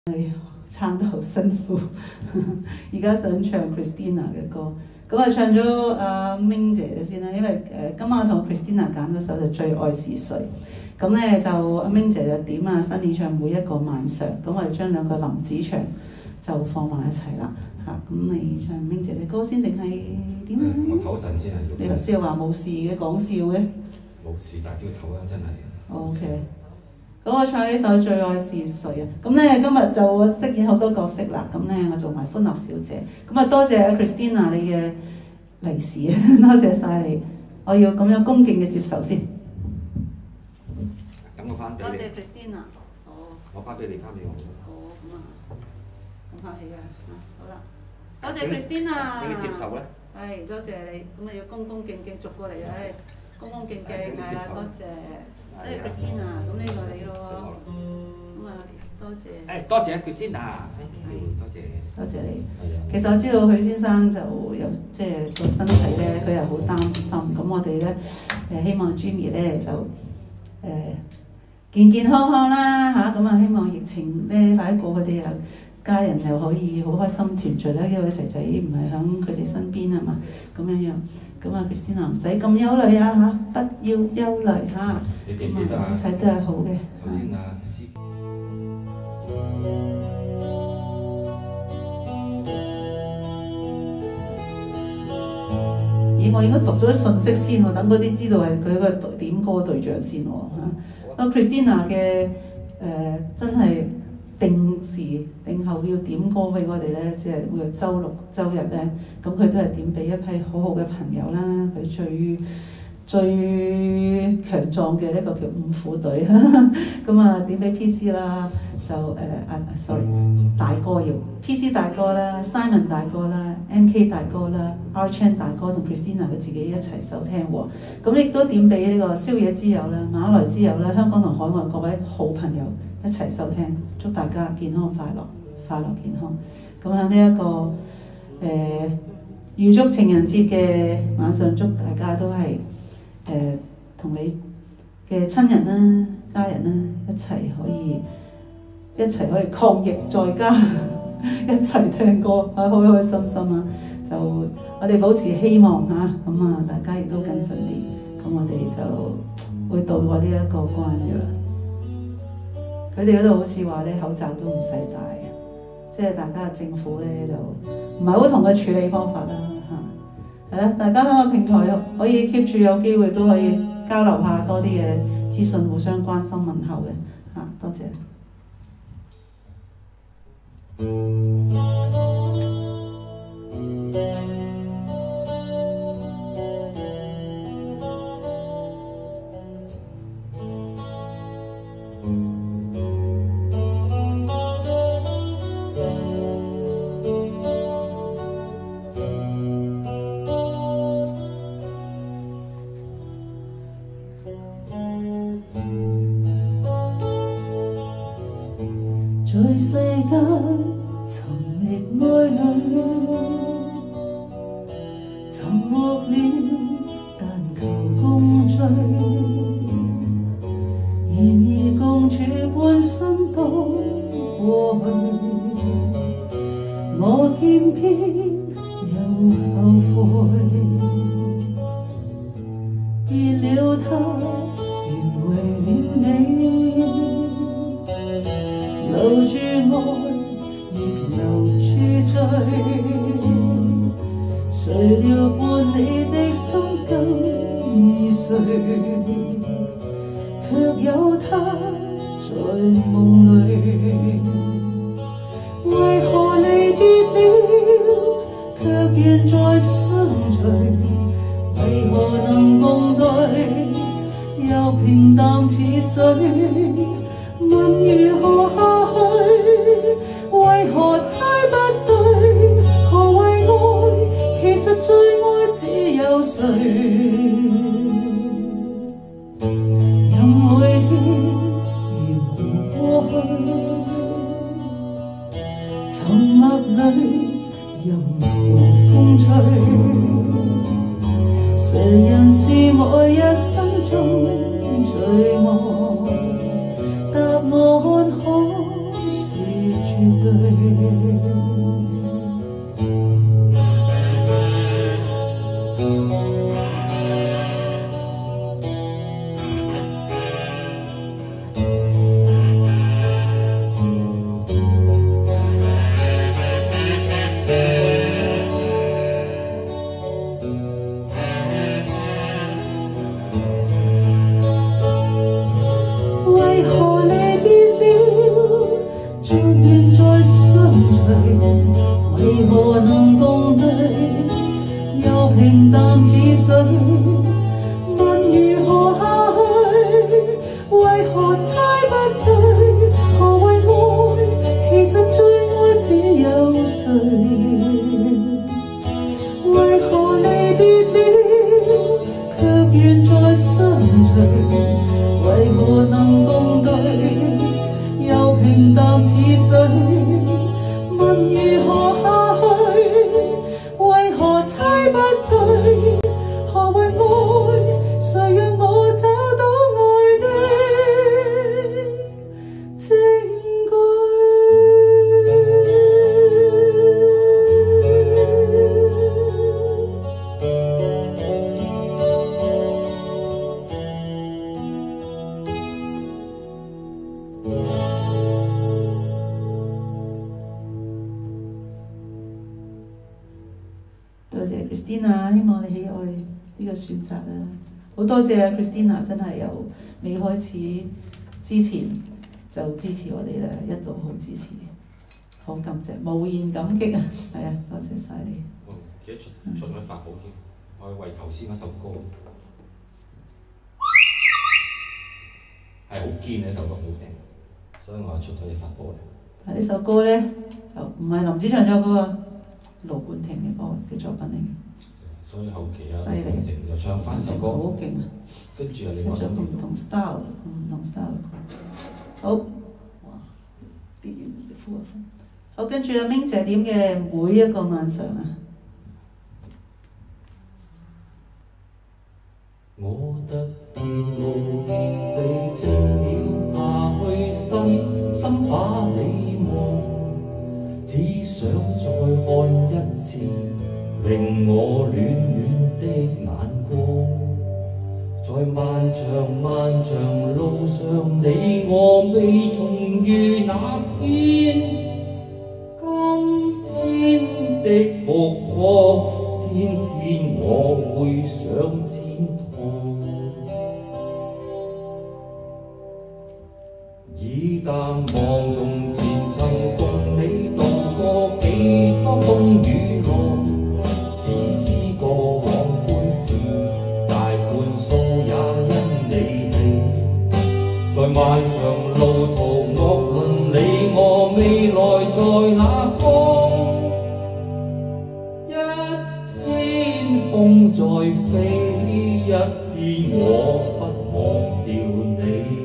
撐得好辛苦，而家想唱 Christina 嘅歌，咁啊唱咗阿 Ming 姐姐先啦，因為今晚我同 Christina 揀嗰首就最愛是誰，咁咧就阿 Ming 姐就點啊新演唱每一個晚上，咁我哋將兩個林子祥就放埋一齊啦嚇，咁你唱 Ming 姐嘅歌先定係點啊？ 我唞一陣先啊！ 你頭先話冇事嘅講笑嘅， 冇事，但係都要唞啊！真係。 OK。咁我唱呢首《最愛是誰》啊！咁咧今日就我飾演好多角色啦，咁咧我做埋歡樂小姐，咁啊多謝 Christina 你嘅利是，多謝晒你，我要咁樣恭敬嘅接受先。 咁我翻俾你。 多謝 Christina。好。 我翻俾你，翻俾我。 好，咁啊，咁客氣啊，好啦，多謝 Christina。 請你接受咧。 係，多謝你，咁啊要恭恭敬敬逐過嚟啊，恭恭敬敬係啦，多謝。Christina， 咁呢個你咯，咁啊多謝。 多謝 Christina， 多謝。 多謝你。其實我知道許先生就有即係個身體咧，佢又好擔心。咁我哋咧希望 Jimmy 咧就健健康康啦嚇，咁啊希望疫情咧快啲過，佢哋又家人又可以好開心團聚啦，因為仔仔唔係響佢哋身邊啊嘛，咁樣樣。咁啊 Christina 唔使咁憂慮啊嚇，不要憂慮嚇， 你記唔記得啊？ 一切都係好嘅。 頭先啊， 咦，我應該讀咗啲信息先喎，等嗰啲知道係佢個點歌對象先喎嚇。Christina 嘅真係定時定候要點歌俾我哋咧，即係每個週六週日咧，咁佢都係點俾一批好好嘅朋友啦。佢最強壯嘅呢個叫五虎隊，咁啊點俾 PC 啦，就sorry 大哥要 PC 大哥啦、Simon 大哥啦、MK 大哥啦、Archan 大哥同 Christina 佢自己一齊收聽喎。咁亦都點俾呢個宵夜之友啦、馬來之友啦、香港同海外各位好朋友一齊收聽，祝大家健康快樂、快樂健康。咁喺呢一個預祝情人節嘅晚上，祝大家都係同你嘅親人啦、家人啦一齊可以抗疫在家，一齊聽歌啊，開開心心啊！就我哋保持希望嚇，咁啊大家亦都謹慎啲，咁我哋就會渡過呢一個關嘅啦。佢哋嗰度好似話咧，口罩都唔使戴，即係大家嘅政府咧就唔係好同嘅處理方法啦嚇。係啦，大家喺個平台可以 keep 住有機會都可以交流下多啲嘅資訊，互相關心問候嘅嚇，多謝。 在世間尋覓愛侶，尋獲了，但求共聚。然而共處半生都過去，我偏偏又後悔。別了他，原為了你。留住愛，亦留住罪。誰料伴你的心更易碎，卻有他在夢裏。為何離別了，卻仍在相隨？為何能共對，又平淡似水？問如何下去？為何猜不對？何謂愛？其實最愛只有誰？任每天如無過去，沉默裏任無風吹。誰人是我一生中最愛？答案可是絕为何你別了，祝願再相隨？為何能共對，又平淡似水？問如何下去？為何猜不對？何謂愛？其實最愛只有誰？為何你別了，卻願再相隨？為何能共對，又平淡似水？問如何下去？為何猜不對？何謂愛？誰讓我找到愛的證據？ 多謝 Christina， 希望你喜愛呢個選擇啦。好多謝 Christina， 真係由未開始之前就支持我哋啦，一路好支持，好感謝，無言感激啊！係啊，多謝晒你。 我記得出咗法寶添，我係為求先嗰首歌，係好堅嘅一首歌，好聽，所以我出咗啲法寶嚟。 但係呢首歌咧就唔係林子祥作嘅喎，盧冠廷嘅歌嘅作品嚟嘅。 所以後期啊， 犀利， 又唱翻首歌， 好勁啊！ 跟住又出另外一首咗唔同 style 嘅歌。好，哇！跌完呼一呼。好，跟住阿明姐點嘅每一個晚上啊。 我突然無言地靜了下去，深把你望，只想再看一次，令我暖暖的眼光。在漫長漫長路上，你我未重遇那天，今天的目光，天天我會想天堂。已淡忘從前曾共你渡過幾多風雨浪，只知過往歡笑，大半數也因你氣。在漫長路途惡論你我未來在哪方，一天風再飛，一天我不忘掉你。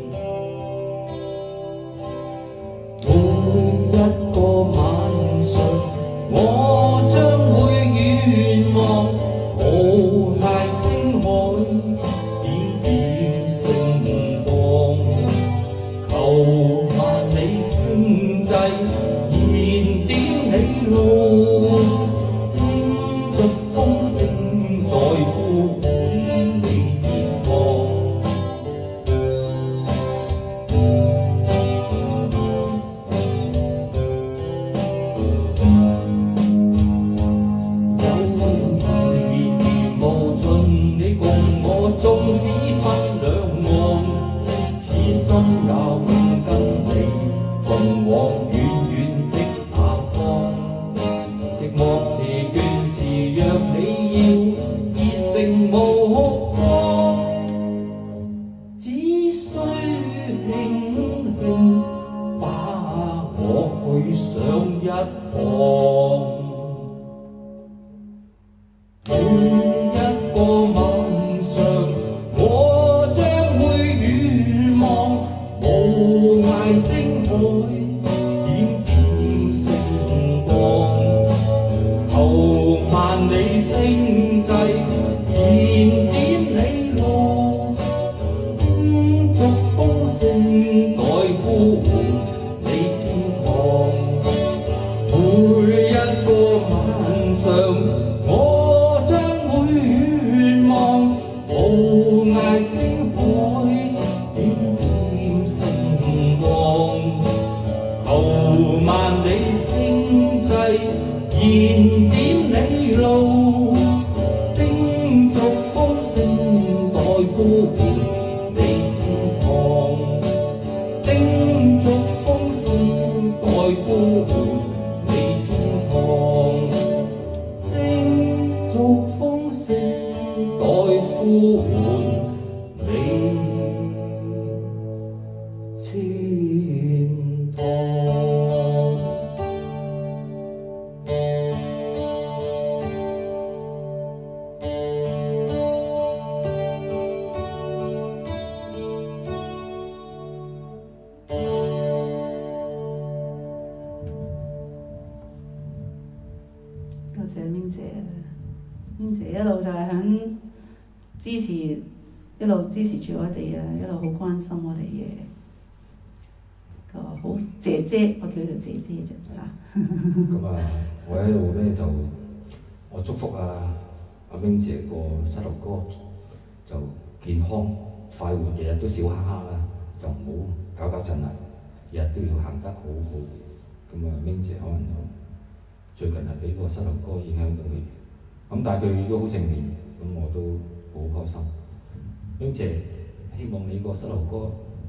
每一個晚上，我將會願望無涯星海，點點星光，求萬里星際，燃點你路，聽着風聲在呼喚你前方。縱使分兩岸，此心也永跟你共往遠遠的那方。寂寞時倦時，若你要熱誠無光，只需輕輕把我去上一趟。每一個晚上，我將會遠望無涯星海，點點星光，求萬里星際，燃點你路，聽着風聲在呼喚你前方。 晚上，我將會願望無涯星海，點點星光，求萬里星際燃點你路，叮囑風聲代呼喚你天堂，叮囑風聲代呼喚你天堂，叮囑風聲代呼喚你天堂。 多謝明姐，明姐一路就係響支持，一路支持住我哋啊，一路好關心我哋嘅個好姐姐，我叫佢做姐姐啫嚇。 咁啊，我喺度咧就我祝福阿明姐個膝頭哥就健康快活，日日都笑哈哈啦，就唔好搞震啦，日日都要行得好好。咁啊，明姐可能最近係俾個膝頭哥影響到佢，咁但係佢都好正面，咁我都好開心。明姐，希望你個膝頭哥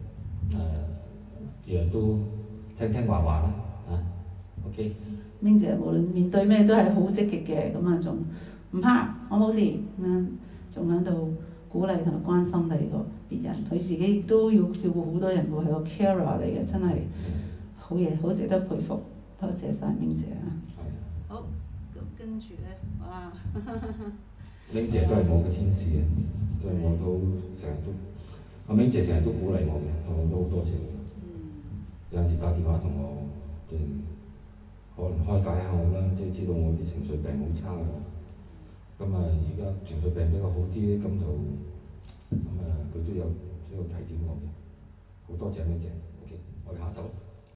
日日都聽話話啦，OK。 明姐無論面對咩都係好積極嘅，咁啊仲唔怕，我冇事咁樣，仲喺度鼓勵同埋關心你個別人，佢自己亦都要照顧好多人喎，係個 carer 嚟嘅，真係好嘢，好值得佩服。多謝晒明姐啊！好，咁跟住咧，哇！ 明姐都係我嘅天使嘅，都係我都成日都，阿明姐成日都鼓勵我嘅，我都好多謝佢。有陣時打電話同我，可能開解下我啦，即係知道我啲情緒病好差㗎。咁啊，而家情緒病比較好啲咧，咁就佢都有提點我嘅。好多謝明姐 ，OK，我哋下一首。